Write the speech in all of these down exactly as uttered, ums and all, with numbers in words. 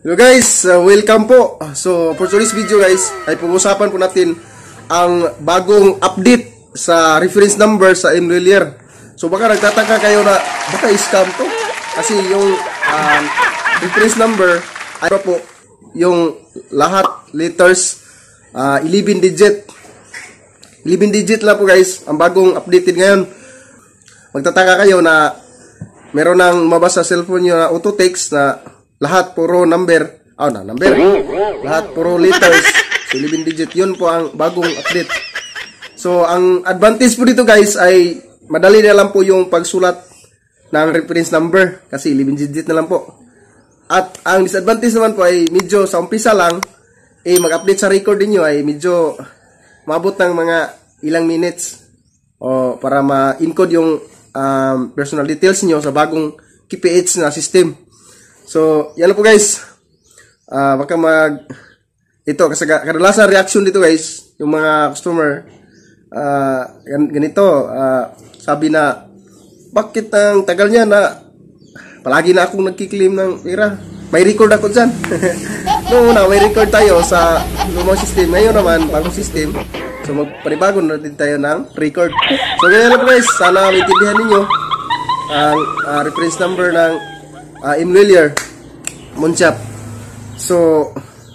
Hello guys, uh, welcome po. So for today's video guys, ay pag-usapan po natin ang bagong update sa reference number sa Enroller. So baka nagtataka kayo na baka scam to. Kasi yung um, reference number ay po yung lahat letters uh, eleven digit. eleven digit lang po guys, ang bagong updated ngayon. Magtataka kayo na meron nang mabasa sa cellphone nyo na auto text na lahat puro number, oh na number, lahat puro letters, so eleven digit, yun po ang bagong update. So ang advantage po dito guys ay madali na lang po yung pagsulat ng reference number kasi eleven digit na lang po. At ang disadvantage naman po ay medyo sa umpisa lang, eh mag-update sa record niyo ay medyo maabot ng mga ilang minutes o para ma-encode yung um, personal details niyo sa bagong K P H na system. So, yan na po guys. Uh, baka mag... Ito, kasi kadalasan reaction dito guys, yung mga customer, uh, ganito, uh, sabi na, bakit ang tagal niya na palagi na akong nagkiklaim ng pera? May record ako dyan. Noong una, may record tayo sa lumang system. Ngayon naman, bagong system. So, magpanibago na din tayo ng record. So, ganyan na po guys. Sana maintindihan ninyo ang uh, reference number ng Uh, Enroller Monchap. So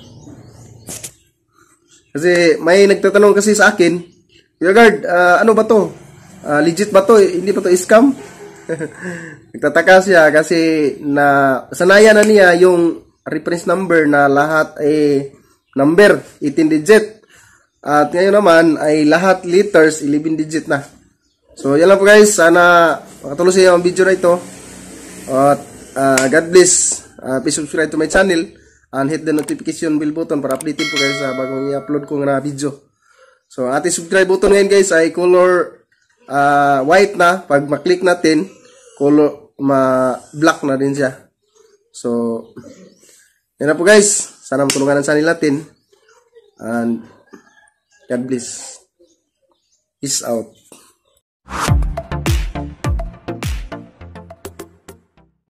kasi may nagtatanong kasi sa akin, Kuya Guard, uh, ano ba to? Uh, legit ba to? Hindi ba to scam? Nagtataka siya kasi na sanayan na niya yung reference number na lahat ay number, eighteen digit. At ngayon naman ay lahat letters, eleven digit na. So yan lang po guys. Sana makatulong sa iyo ang video na ito. At Uh, God bless. Uh, please subscribe to my channel and hit the notification bell button para updated po kayo sa bagong i-upload ko na video. So, ating subscribe button ngayon guys ay color uh, white na. Pag maklik natin, color ma-black na din siya. So, yan na po guys. Sana matulungan ang channel natin. And God bless. Peace out.